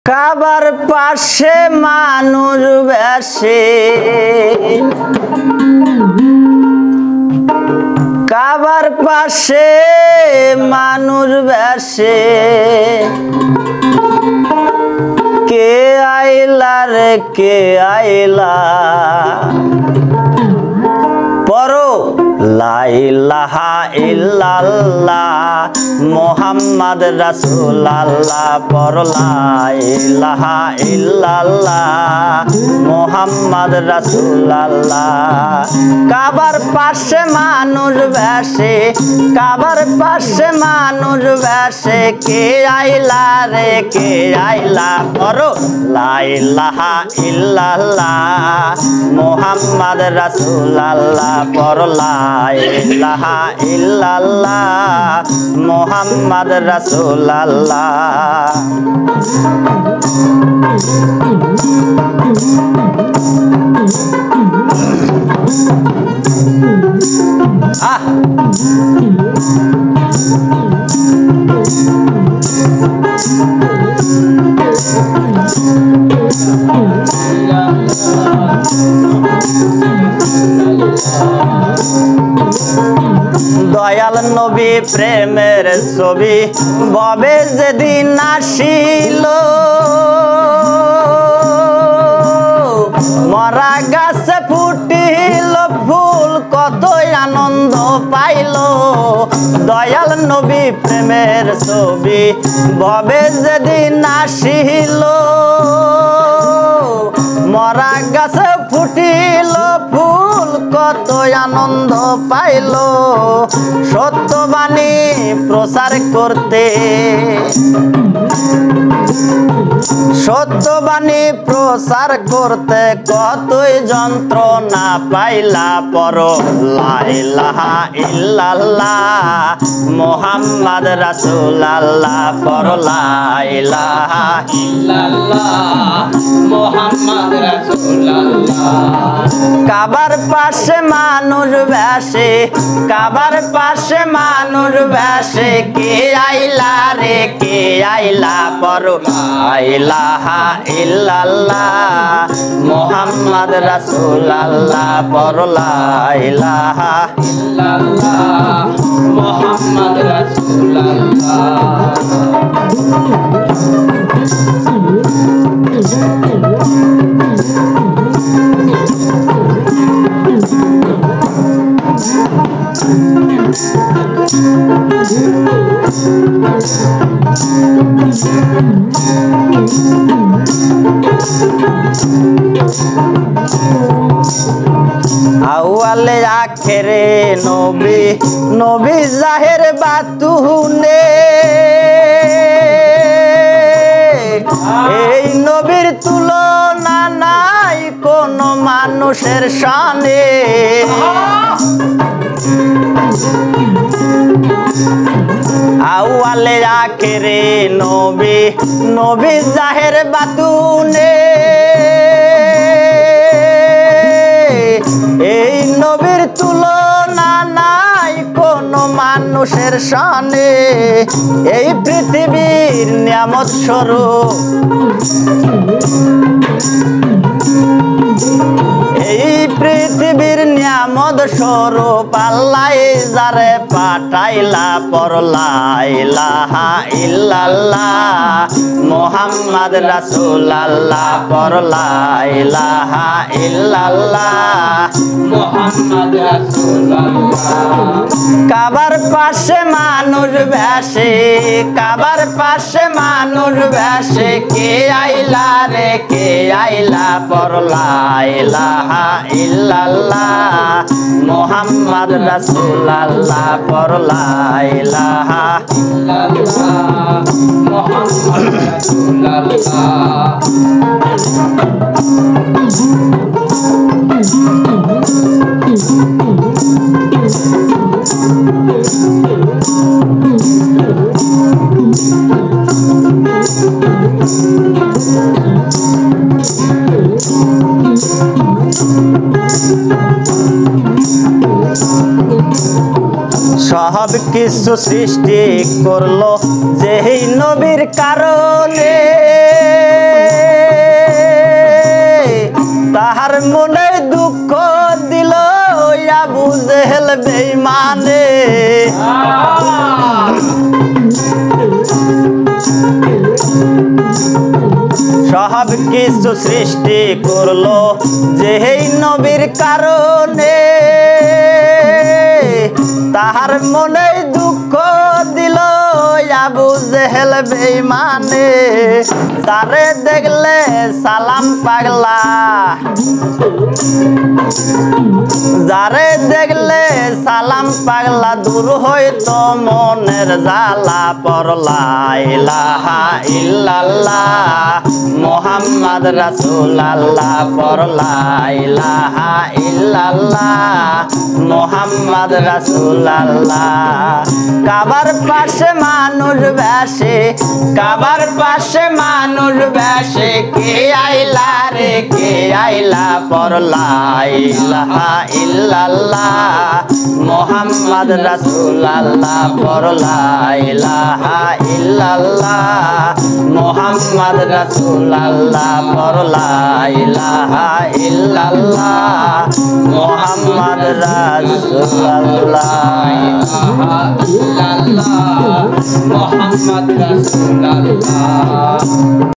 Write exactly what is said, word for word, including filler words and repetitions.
কাবার পাশে মানুষ বেশে, কাবার পাশে মানুষ বেশে, কে আইলা রে কে আইলা, পড়ো লা ইলাহা ইল্লাল্লাহ মুহাম্মদ রাসূলুল্লাহ, পড়ো লা ইলাহা ইল্লাল্লাহ মুহাম্মদ রাসূলুল্লাহ। কাবার পাশে মানুষ বেশে, কাবার পাশে মানুষ বেশে, কে আইলা রে কে আইলা, পড়ো লা ইলাহা ইল্লাল্লাহ মুহাম্মদ রাসূলুল্লাহ, পড়ো লা ইলাহা ইল্লাল্লাহ মুহাম্মদ রাসূলুল্লাহ। আহ দয়াল নবী প্রেমের ছবি ববে যেদিন আসিল, মরা গাছে ফুটিল ফুল কতই আনন্দ পাইল। দয়াল নবী প্রেমের ছবি ববে যেদিন আসিল, মরা গাছে ফুটিল ফুল কতই আনন্দ পাইল। সত্যবাণী প্রচার করতে, সত্যবাণী প্রচার করতে কতই যন্ত্রণা পাইলা, পড়ো লা ইলাহা ইল্লাল্লাহ মুহাম্মদ রাসূলুল্লাহ, পড়ো লা ইলাহা ইল্লাল্লাহ মুহাম্মদ রাসূলুল্লাহ। কাবার পাশে মানুষ বেশে, কাবার পাশে মানুষ বেশে, কে আইলা রে কে আইলা, পড়ো লা ইলাহা ইল্লাল্লাহ মুহাম্মদ রাসূলুল্লাহ, পড়ো লা ইলাহা ইল্লাল্লাহ মুহাম্মদ রাসূলুল্লাহ। আউয়ালে আখেরে নবী, নবী জাহের বাতুনে, এই নবীর তুলনা নাই কোন মানুষের শানে। আউয়ালে আখেরে নবী, নবী জাহের বাতুনে, এই নবীর তুলনা নাই কোন মানুষের শানে। এই পৃথিবীর নিয়ামত স্বরূপ, এই পৃথিবীর নিয়ামত স্বরূপ আল্লাহ যারে পাঠাইলা, পড়ো লা ইলাহা ইল্লাল্লাহ মুহাম্মদ রাসূলুল্লাহ, পড়ো লা ইলাহা ইল্লাল্লাহ মুহাম্মদ রাসূলুল্লাহ। কাবার পাশে মানুষ বেশে, কাবার পাশে মানুষ বেশে, কে আইলা রে কে আইলা, পড়ো লা ইলাহা ইল্লাল্লাহ মুহাম্মদ রাসূলুল্লাহ, পড়ো লা ইলাহা ইল্লাল্লাহ মুহাম্মদ রাসূলুল্লাহ। সব কিছু সৃষ্টি করলো যেই নবীর কারণে। সব কিছু সৃষ্টি করলো যেই নবীর কারণে তাহার মনে দুঃখ দিল আবু জেহেল বেঈমানে তারে দেখলে সালাম পাগলা যারে দেখলে সালাম পাগলা দূর হইতো মনের জ্বালা পড়লা ইলাহা ইল্লাল্লাহ মুহাম্মদ রাসূলুল্লাহ পড়লা ইলাহা ইল্লাল্লাহ মুহাম্মদ রাসূলুল্লাহ কাবার পাশে মানুষ বেশে কাবার পাশে মানুষ বেশে কে আইলা রে কে আইলা পড়লা ইলাহা ইল্লাল্লাহ মুহাম্মদ রাসূলুল্লাহ পড়লা ইলাহা ইল্লাল্লাহ মুহাম্মদ রাসূলুল্লাহ পড়লা ইলাহা ইল্লাল্লাহ মুহাম্মদ রাসূলুল্লাহ মুহাম্মদ রাসূলুল্লাহ